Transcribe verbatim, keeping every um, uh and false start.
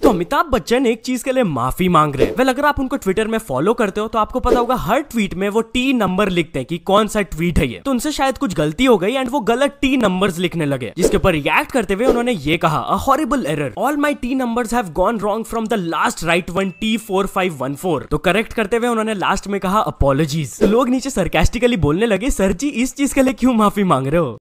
तो अमिताभ बच्चन एक चीज के लिए माफी मांग रहे हैं। वेल अगर आप उनको ट्विटर में फॉलो करते हो तो आपको पता होगा हर ट्वीट में वो टी नंबर लिखते हैं कि कौन सा ट्वीट है ये। तो उनसे शायद कुछ गलती हो गई एंड वो गलत टी नंबर्स लिखने लगे, जिसके ऊपर रिएक्ट करते हुए उन्होंने ये कहा, a horrible error, all my T numbers have gone wrong from the last right one T four five one four. तो करेक्ट करते हुए उन्होंने लास्ट में कहा अपॉलॉजीज। तो लोग नीचे सरकास्टिकली बोलने लगे, सर जी इस चीज के लिए क्यों माफी मांग रहे हो।